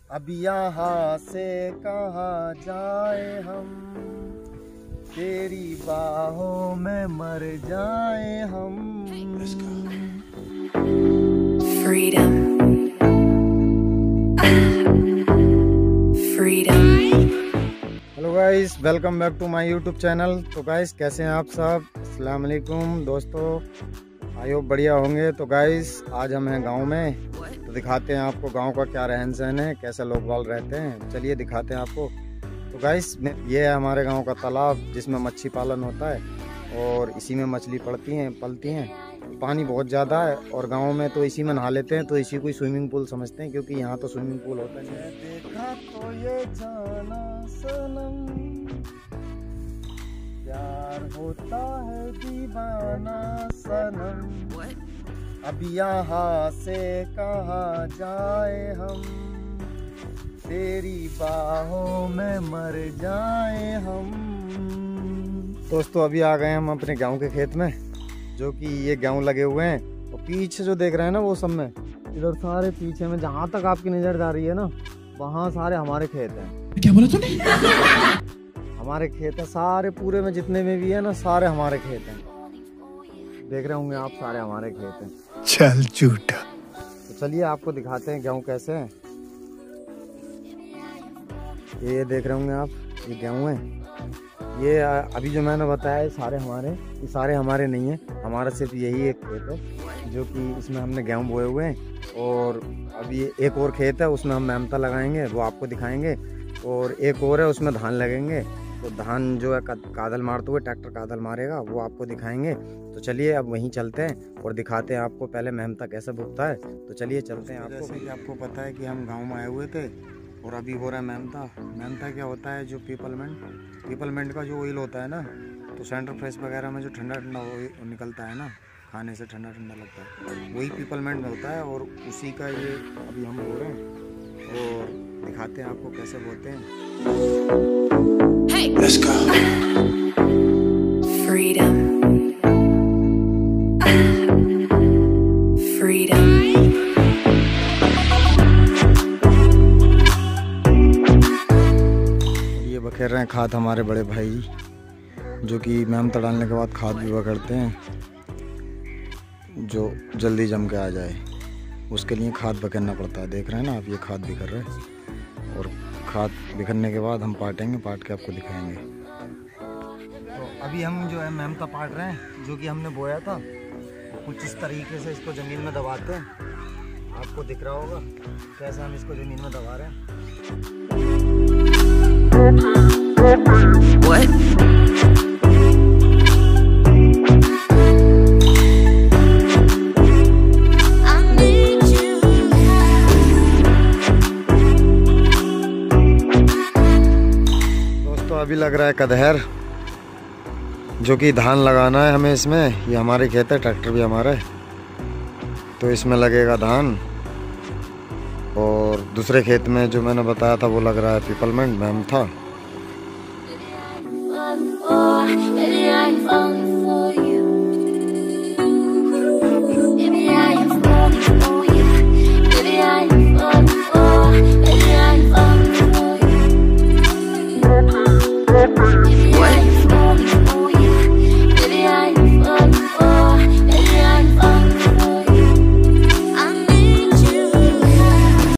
अब यहाँ से कहाँ जाए हम, तेरी बाहों में मर जाए हम। Freedom. Freedom. Hello guys, welcome back to my YouTube channel. तो गाइस कैसे हैं आप सब? अस्सलाम वालेकुम दोस्तों, आई होप बढ़िया होंगे। तो गाइस आज हम हैं गांव में, तो दिखाते हैं आपको गांव का क्या रहन सहन है, कैसे लोग बाग रहते हैं। चलिए दिखाते हैं आपको। तो गाइस ये है हमारे गांव का तालाब जिसमें मच्छी पालन होता है और इसी में मछली पलती हैं। पानी बहुत ज़्यादा है और गांव में तो इसी में नहा लेते हैं, तो इसी को स्विमिंग पूल समझते हैं क्योंकि यहाँ तो स्विमिंग पूल होता है। देखा तो ये जाना सनम, प्यार होता है दीवाना सनम। अब यहाँ से कहाँ जाए हम, तेरी बाहों में मर जाए हम। दोस्तों अभी आ गए हम अपने गांव के खेत में, जो कि ये गेहूं लगे हुए हैं। और पीछे जो देख रहे हैं ना वो सब में, इधर सारे पीछे में जहाँ तक आपकी नजर जा रही है ना, वहाँ सारे हमारे खेत हैं। क्या बोला तूने? हमारे खेत हैं सारे, पूरे में जितने में भी है ना सारे हमारे खेत हैं। देख रहे होंगे आप, सारे हमारे खेत हैं। चल झूठा। तो चलिए आपको दिखाते हैं गेहूं कैसे हैं। ये देख रहे होंगे आप, ये गेहूं है। ये अभी जो मैंने बताया ये सारे हमारे नहीं है, हमारा सिर्फ यही एक खेत है जो कि इसमें हमने गेहूं बोए हुए हैं। और अभी एक और खेत है, उसमें हम मेहनता लगाएंगे, वो आपको दिखाएंगे। और एक और है, उसमें धान लगेंगे। तो धान जो है कादल मारते हुए, ट्रैक्टर कादल मारेगा, वो आपको दिखाएंगे। तो चलिए अब वहीं चलते हैं और दिखाते हैं आपको पहले मेहनता कैसे भुगता है। तो चलिए चलते हैं। जैसे कि आपको पता है कि हम गाँव में आए हुए थे और अभी हो रहा है मेहनता। मेहनता क्या होता है, जो पीपलमेंट का जो ऑयल होता है ना, तो सेंटर फ्रेश वगैरह में जो ठंडा ऑयल निकलता है ना, खाने से ठंडा लगता है, वही पीपलमेंट होता है। और उसी का ये अभी हम बो रहे हैं और दिखाते हैं आपको कैसे बोते हैं। Let's go. Freedom. Freedom. ये बखेर रहे हैं खाद हमारे बड़े भाई, जो कि मेहनत डालने के बाद खाद भी बखेरते हैं, जो जल्दी जम के आ जाए। उसके लिए खाद बखेरना पड़ता है। देख रहे हैं ना आप, ये खाद बिखर रहे हैं और खाद बिखरने के बाद हम पाट के आपको दिखाएंगे। तो अभी हम जो है मेहनता पाट रहे हैं, जो कि हमने बोया था। कुछ इस तरीके से इसको ज़मीन में दबाते हैं, आपको दिख रहा होगा कैसे हम इसको ज़मीन में दबा रहे हैं। What? दोस्तों अभी लग रहा है कदहर, जो कि धान लगाना है हमें इसमें। ये हमारे खेत है, ट्रैक्टर भी हमारा है, तो इसमें लगेगा धान। और दूसरे खेत में जो मैंने बताया था वो लग रहा है पीपलमेंट, मेहनता।